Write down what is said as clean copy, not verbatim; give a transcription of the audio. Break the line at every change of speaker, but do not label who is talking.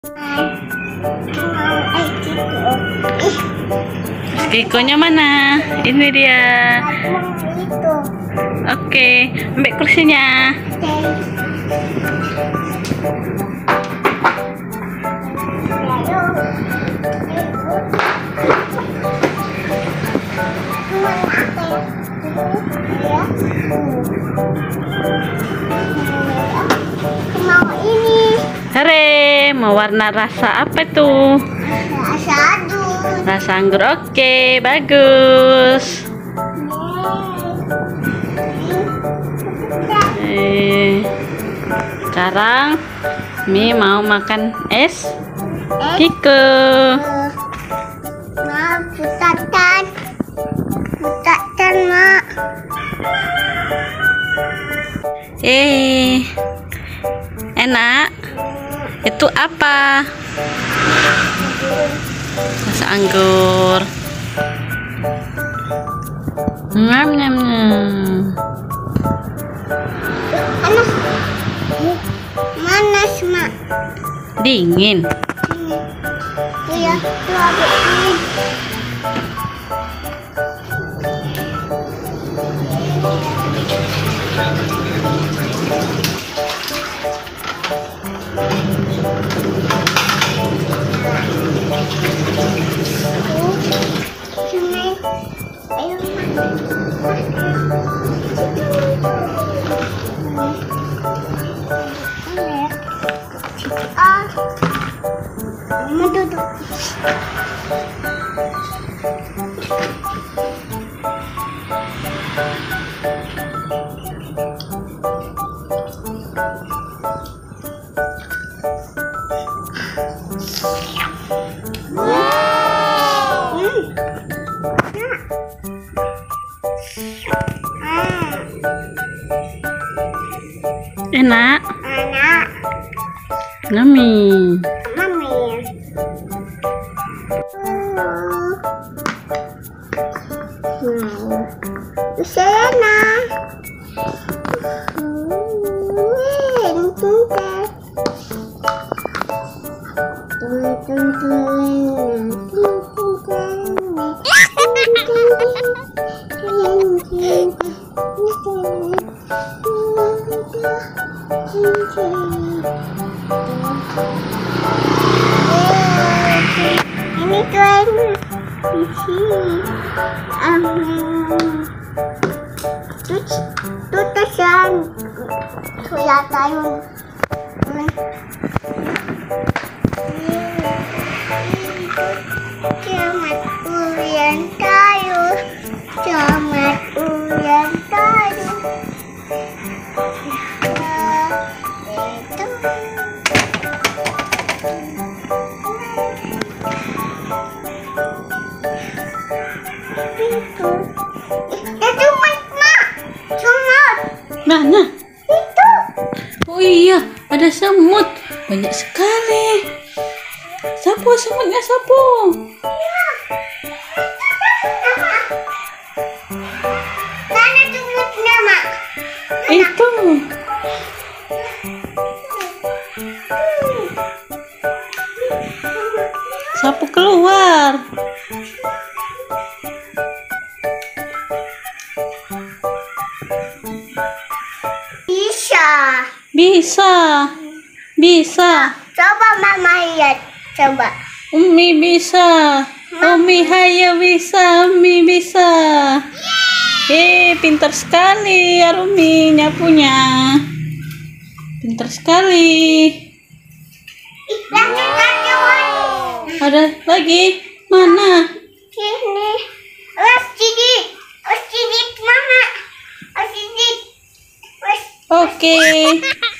Kikonya mana? Ini dia. Oke, ambil kursinya.
Mau ini.
Hore, mau warna rasa apa tuh?
Rasa adus.
Rasa anggur. Oke, bagus. Sekarang Mi mau makan es Kiko.
Mak, putatan. Putatan, Mak.
Enak. Itu apa? Rasa anggur. Nyam nyam nyam.
Panas. Manas, Mak.
Dingin.
Iya, tuh ada ini. Ayo, Mama duduk.
Enak.
Anak,
Yummy.
Mami. Selena. Ini kan di sini. Tutusan suya tayo. Selamat ulang tayo. Selamat ulang tayo.
Mana?
Itu.
Oh iya, ada semut. Banyak sekali. Sapu semutnya, sapu.
Mana semutnya, Mak?
Itu. Sapu keluar.
Bisa.
Bisa. Bisa.
Coba Mama lihat. Coba.
Umi bisa. Umi hayo bisa. Umi bisa. Pintar sekali ya Rumi nyapunya. Pintar sekali. Ada lagi? Mana?
Sini. Sidit. Sidit, Mama. Sidit.
Oke.